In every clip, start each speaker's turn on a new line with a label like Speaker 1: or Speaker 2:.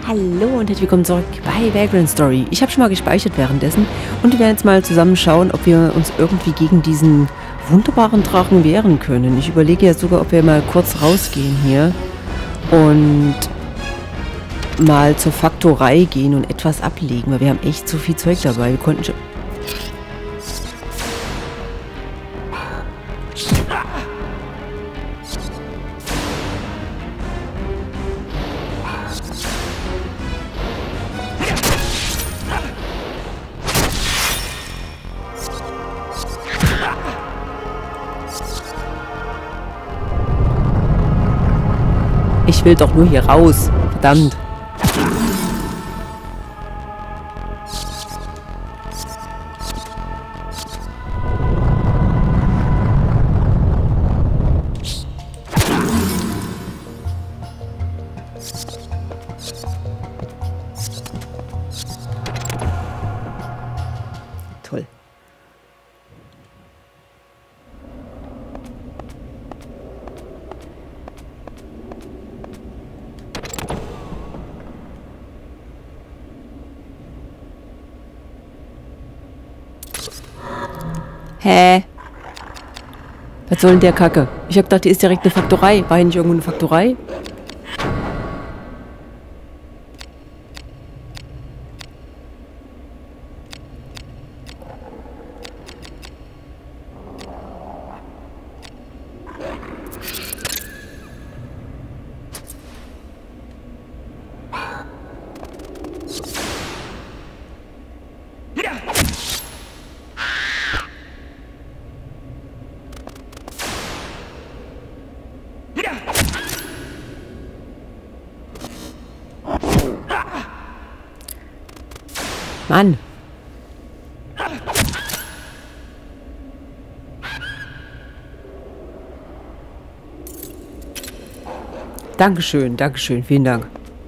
Speaker 1: Hallo und herzlich willkommen zurück bei Vagrant Story. Ich habe schon mal gespeichert währenddessen und wir werden jetzt mal zusammen schauen, ob wir uns irgendwie gegen diesen wunderbaren Drachen wehren können. Ich überlege ja sogar, ob wir mal kurz rausgehen hier und mal zur Faktorei gehen und etwas ablegen, weil wir haben echt so viel Zeug dabei. Wir konnten schon... Ich will doch nur hier raus. Verdammt. Toll. Hä? Was soll denn der Kacke? Ich hab gedacht, hier ist direkt eine Faktorei. War hier nicht irgendwo eine Faktorei? Mann. Dankeschön, Dankeschön, vielen Dank.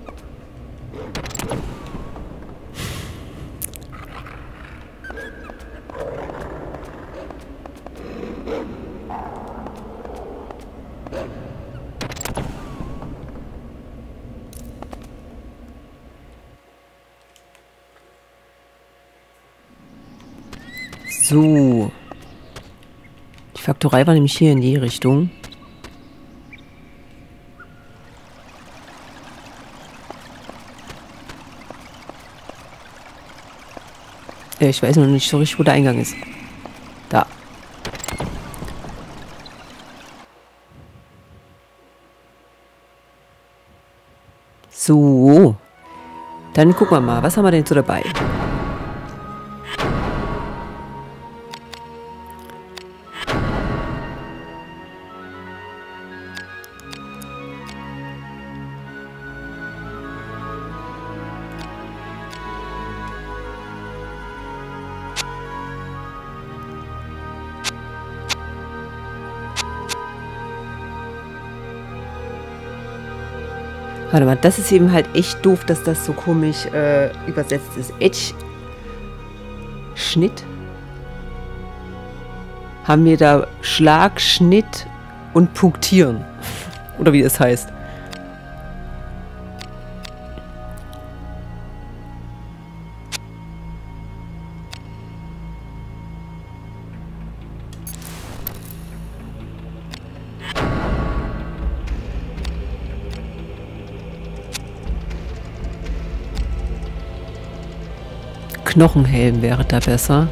Speaker 1: So. Die Faktorei war nämlich hier in die Richtung. Ich weiß noch nicht so richtig, wo der Eingang ist. Da. So. Dann gucken wir mal, was haben wir denn so dabei? Warte mal, das ist eben halt echt doof, dass das so komisch übersetzt ist. Edge. Schnitt. Haben wir da Schlag, Schnitt und Punktieren. Oder wie das heißt. Knochenhelm wäre da besser.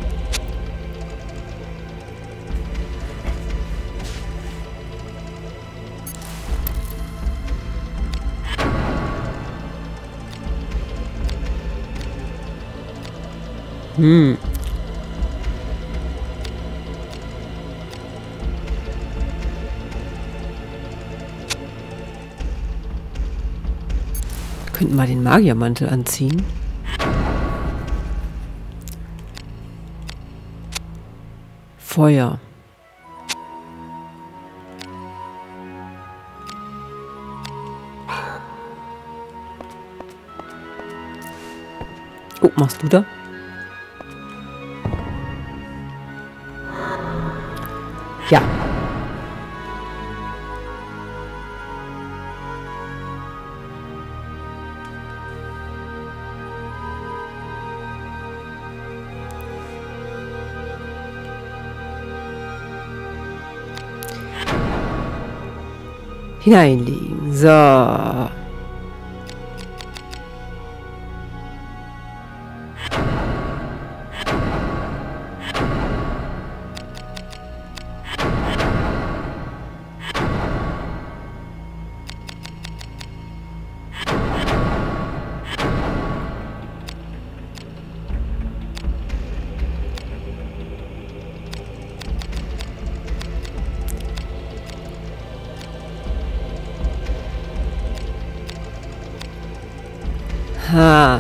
Speaker 1: Wir könnten mal den Magiermantel anziehen. Feuer. Oh, machst du da? Ja. hineinlegen. So. Ha.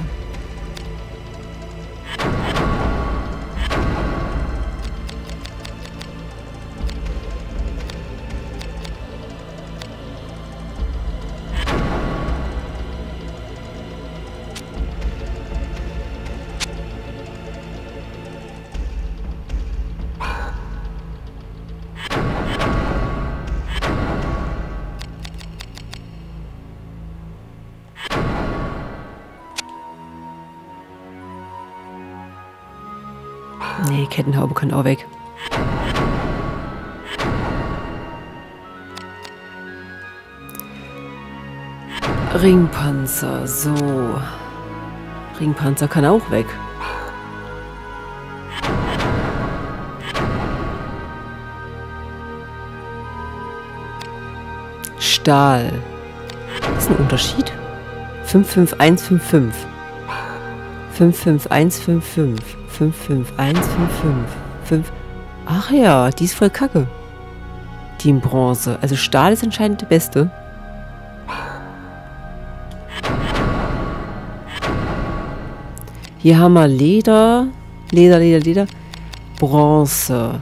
Speaker 1: Nee, Kettenhaube kann auch weg. Ringpanzer, so. Ringpanzer kann auch weg. Stahl. Das ist ein Unterschied. 55155. 55155. 55155. Ach ja, die ist voll kacke. Die in Bronze. Also Stahl ist anscheinend die beste. Hier haben wir Leder. Leder. Bronze.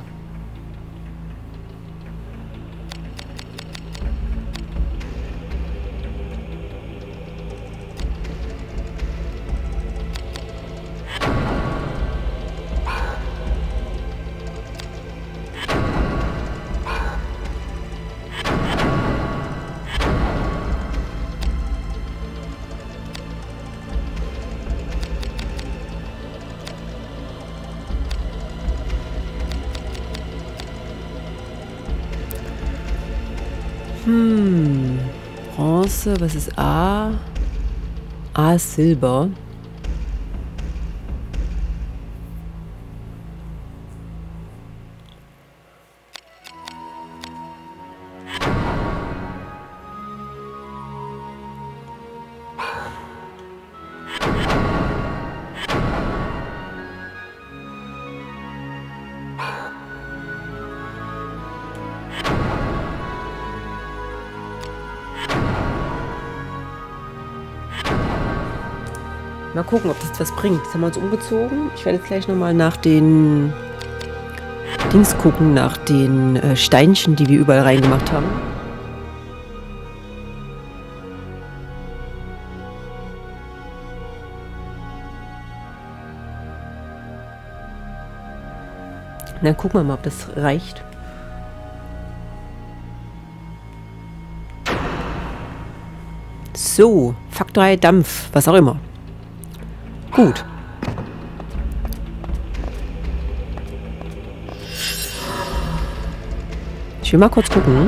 Speaker 1: Bronze, was ist A? A ist Silber. Mal gucken, ob das was bringt. Jetzt haben wir uns umgezogen. Ich werde jetzt gleich nochmal nach den Dings gucken, nach den Steinchen, die wir überall reingemacht haben. Dann gucken wir mal, ob das reicht. So, Faktor 3 Dampf, was auch immer. Gut. Ich will mal kurz gucken.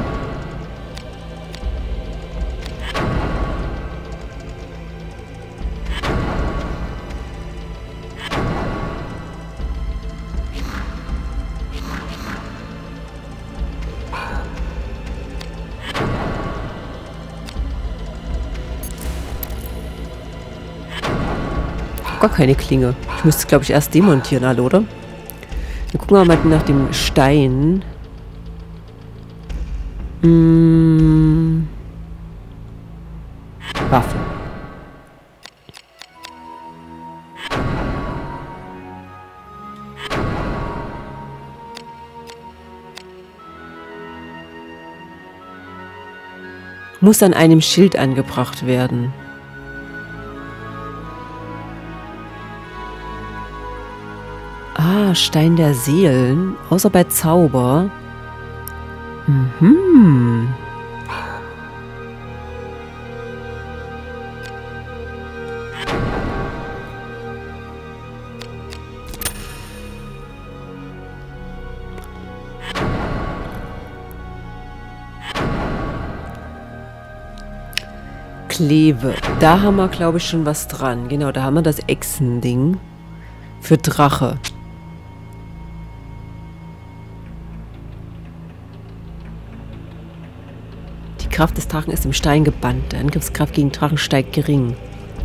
Speaker 1: Gar keine Klinge. Ich müsste, glaube ich, erst demontieren, alle, oder? Dann gucken wir mal nach dem Stein. Waffe. Muss an einem Schild angebracht werden. Ah, Stein der Seelen. Außer bei Zauber. Mhm. Kleve. Da haben wir, glaube ich, schon was dran. Genau, da haben wir das Echsending für Drache. Die Kraft des Drachen ist im Stein gebannt. Die Angriffskraft gegen Drachen steigt gering.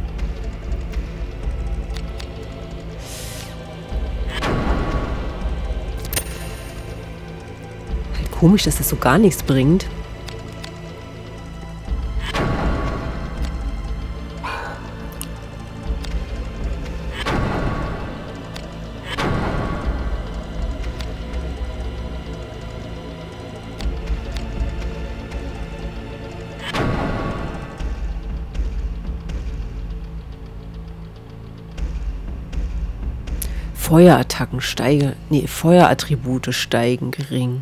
Speaker 1: Halt komisch, dass das so gar nichts bringt. Feuerattacken steigen. Nee, Feuerattribute steigen gering.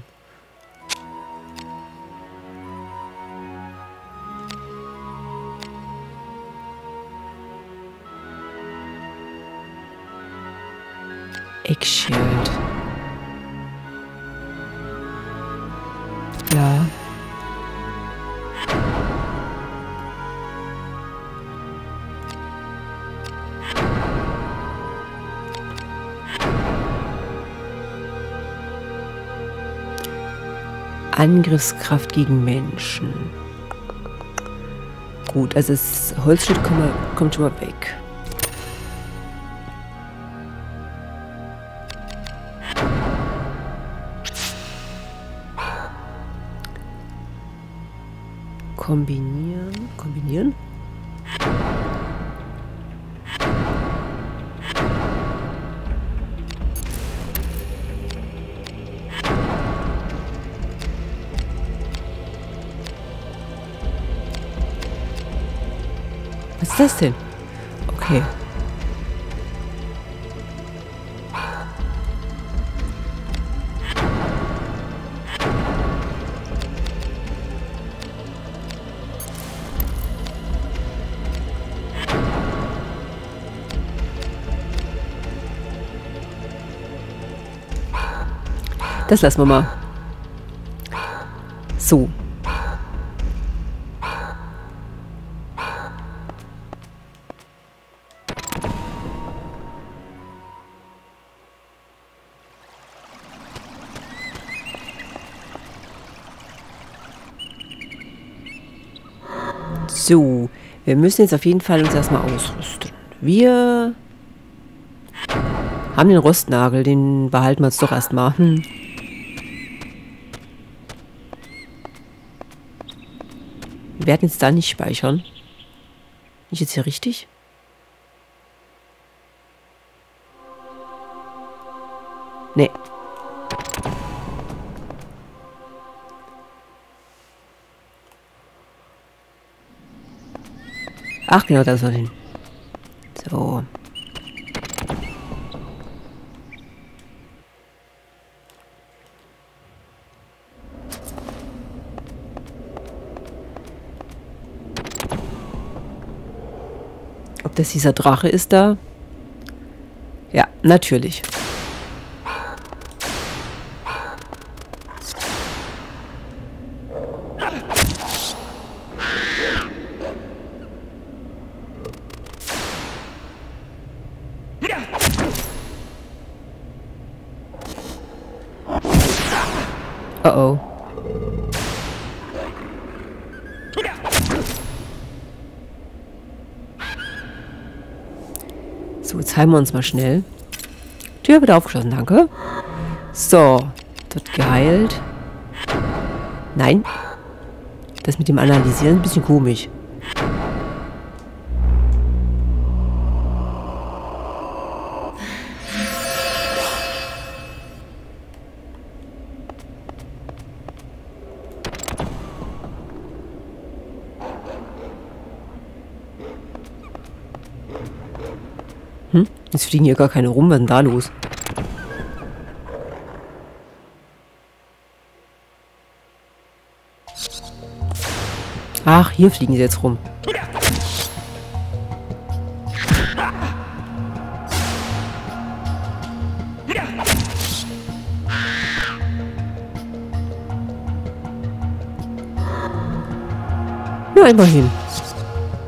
Speaker 1: Eggshield. Ja. Angriffskraft gegen Menschen. Gut, also das Holzschild kommt schon mal weg. Kombinieren. Was ist das denn? Okay. Das lassen wir mal. So. So, wir müssen jetzt auf jeden Fall uns erstmal ausrüsten. Wir haben den Rostnagel, den behalten wir uns doch erstmal. Wir werden jetzt da nicht speichern. Bin ich jetzt hier richtig? Nee. Ach genau, da soll hin. So. Ob das dieser Drache ist da? Ja, natürlich. Oh oh. So, jetzt heilen wir uns mal schnell. Tür wird aufgeschlossen, danke. So, wird geheilt. Nein. Das mit dem Analysieren ist ein bisschen komisch. Jetzt fliegen hier gar keine rum. Was ist denn da los? Ach, hier fliegen sie jetzt rum. Ja, immerhin.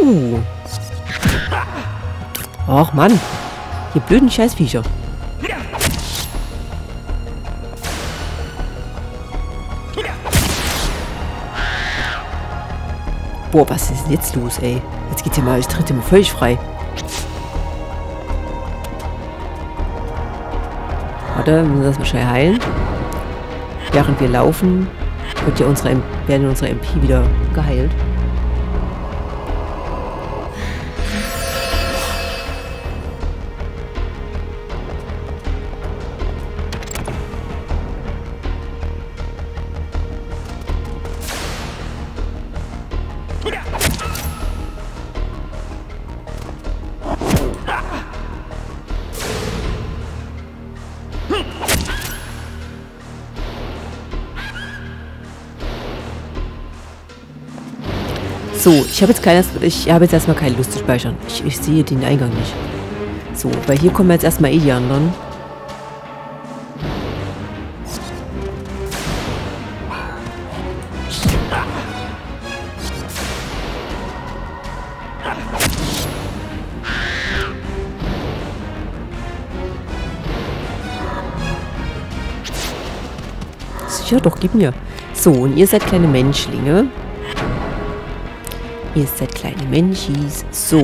Speaker 1: Och, Mann. Die blöden Scheißviecher. Boah, was ist denn jetzt los, ey? Jetzt geht's ja mal, ich tritt immer völlig frei. Warte, wir müssen das mal schnell heilen. Während wir laufen, werden unsere MP wieder geheilt. So, ich habe jetzt erstmal keine Lust zu speichern. Ich sehe den Eingang nicht. So, weil hier kommen jetzt erstmal die anderen. Sicher, doch, gib mir. So, und ihr seid kleine Menschlinge. Ihr seid kleine Menschis. So.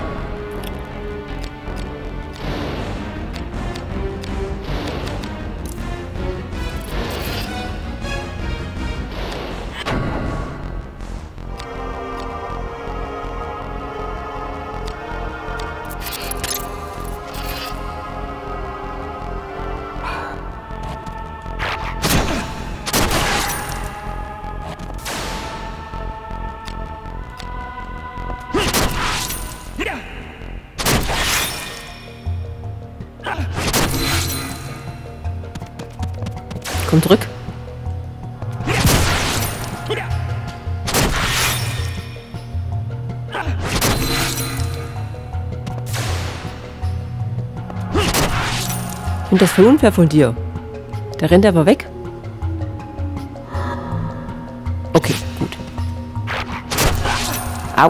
Speaker 1: Komm zurück. Und das voll unfair von dir. Der rennt aber weg. Okay, gut. Au.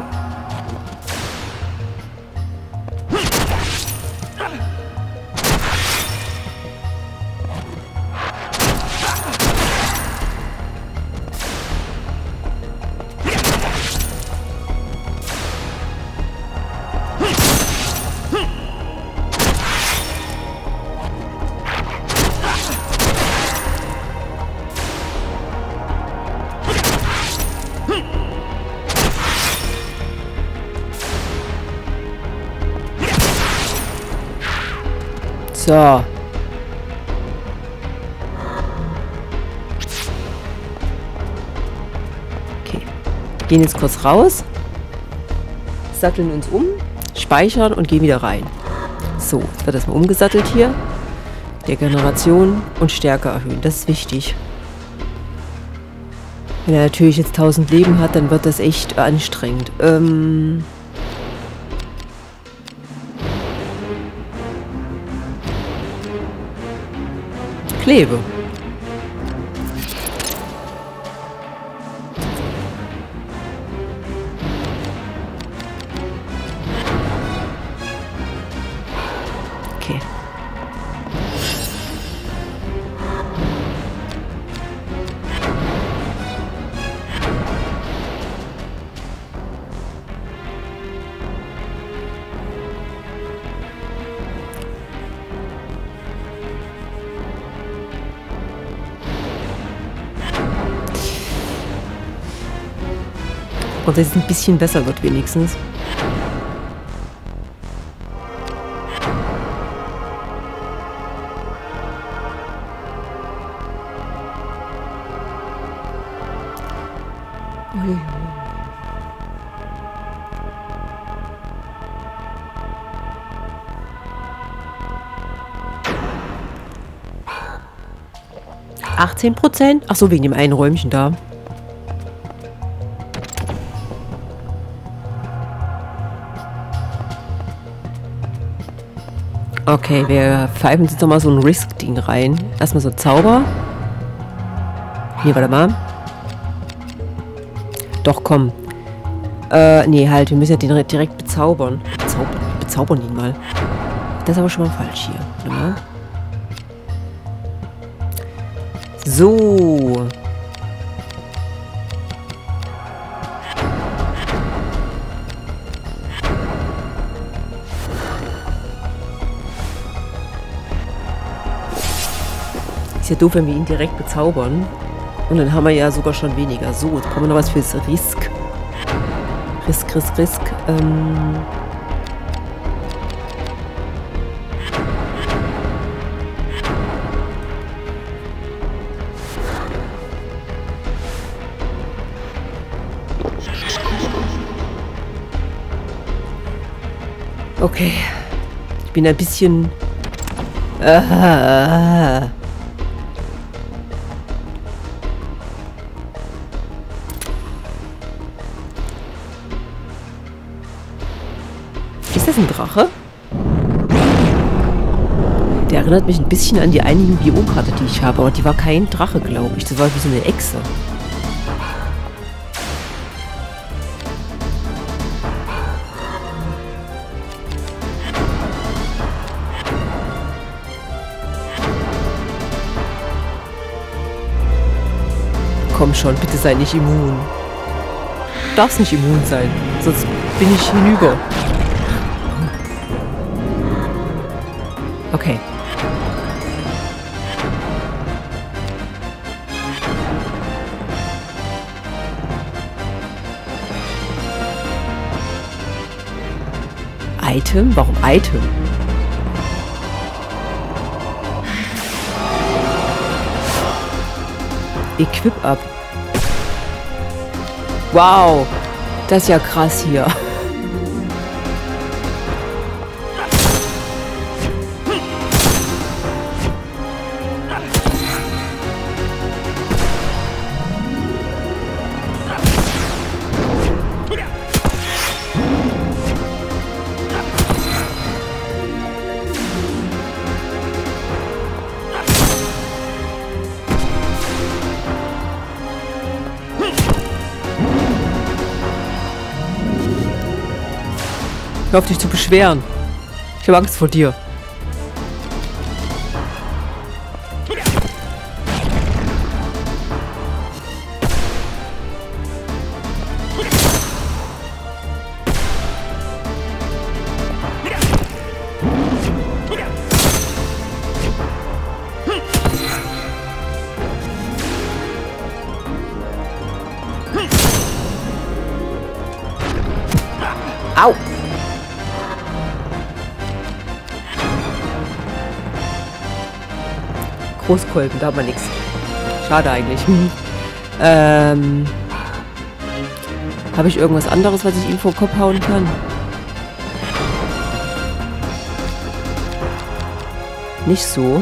Speaker 1: So. Okay. Gehen jetzt kurz raus. Satteln uns um. Speichern und gehen wieder rein. So, jetzt wird das mal umgesattelt hier. Regeneration und Stärke erhöhen. Das ist wichtig. Wenn er natürlich jetzt 1000 Leben hat, dann wird das echt anstrengend. Klebe. Okay. Und dass es ein bisschen besser wird wenigstens. Ui. %? Ach so, wegen dem einen Räumchen da. Okay, wir pfeifen jetzt nochmal so ein Risk-Ding rein. Erstmal so Zauber. Nee, warte mal. Doch, komm. Nee, halt, wir müssen ja den direkt bezaubern. Bezaubern ihn mal. Das ist aber schon mal falsch hier. Warte mal. So. Ist ja doof, wenn wir ihn direkt bezaubern. Und dann haben wir ja sogar schon weniger. So, jetzt brauchen wir noch was fürs Risk. Risk. Okay. Ich bin ein bisschen... Ist das ein Drache? Der erinnert mich ein bisschen an die eine Yu-Gi-Oh-Karte, die ich habe, aber die war kein Drache, glaube ich. Das war wie so eine Echse. Komm schon, bitte sei nicht immun. Du darfst nicht immun sein, sonst bin ich hinüber. Okay. Item? Warum Item? Equip up. Wow. Das ist ja krass hier. Hör auf dich zu beschweren. Ich habe Angst vor dir. Au! Großkolben, da hat man nichts. Schade eigentlich. Habe ich irgendwas anderes, was ich ihm vor den Kopf hauen kann? Nicht so.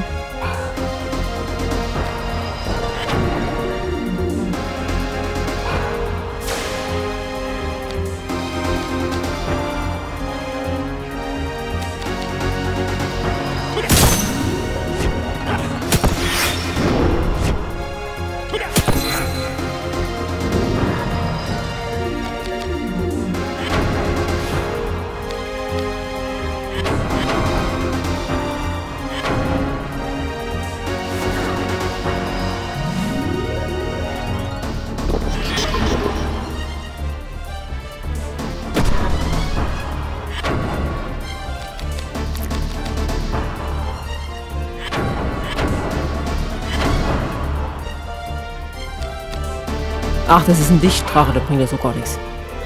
Speaker 1: Ach, das ist ein Lichtdrache, da bringt das so gar nichts.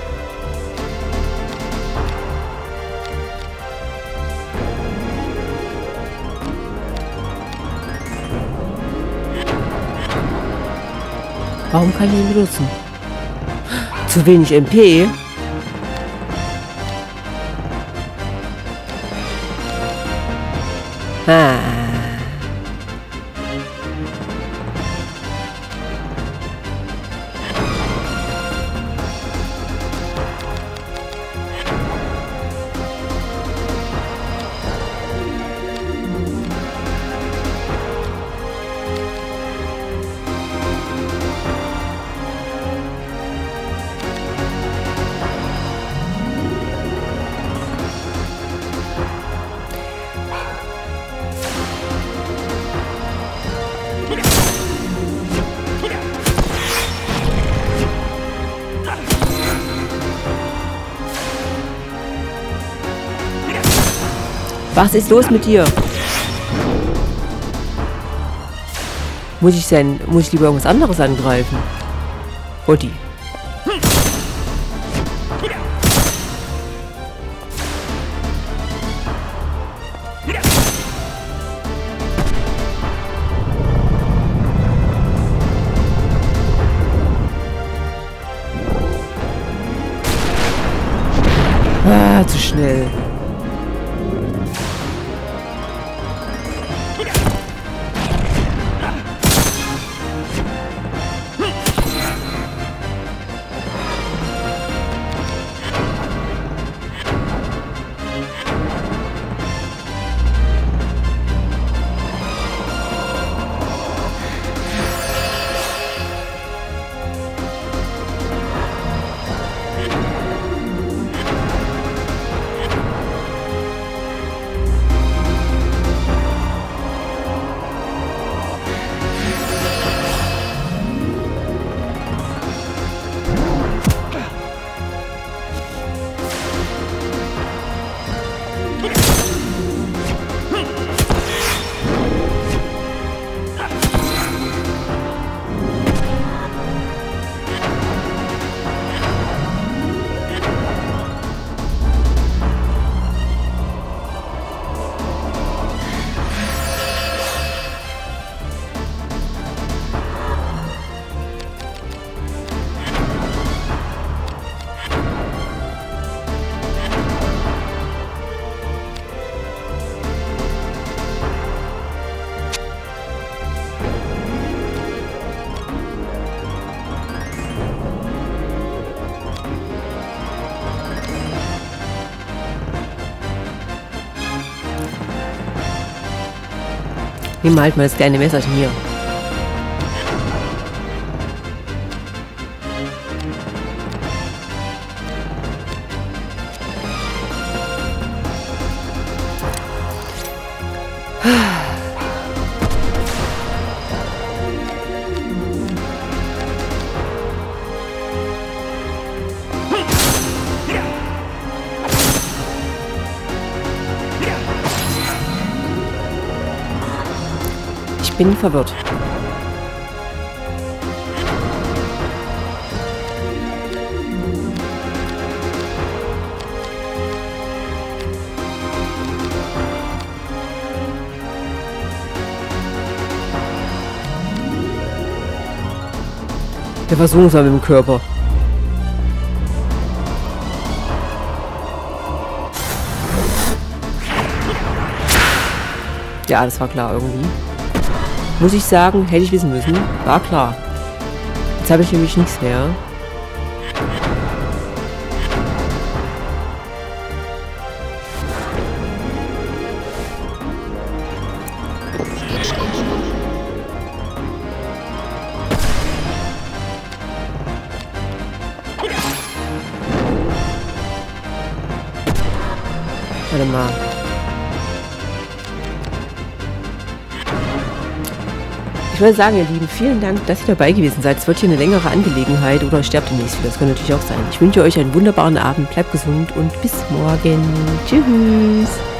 Speaker 1: Warum kann ich ihn benutzen? Zu wenig MP? Ah. Was ist los mit dir? Muss ich lieber irgendwas anderes angreifen? Hotti. Ah, zu schnell. Nimm halt mal das kleine Messerchen hier. Ich bin verwirrt. Wir versuchen es mal mit dem Körper. Ja, das war klar irgendwie. Muss ich sagen, hätte ich wissen müssen. War klar. Jetzt habe ich nämlich nichts mehr. Warte mal. Ich würde sagen, ihr Lieben, vielen Dank, dass ihr dabei gewesen seid. Es wird hier eine längere Angelegenheit oder sterbt demnächst wieder. Das kann natürlich auch sein. Ich wünsche euch einen wunderbaren Abend, bleibt gesund und bis morgen. Tschüss.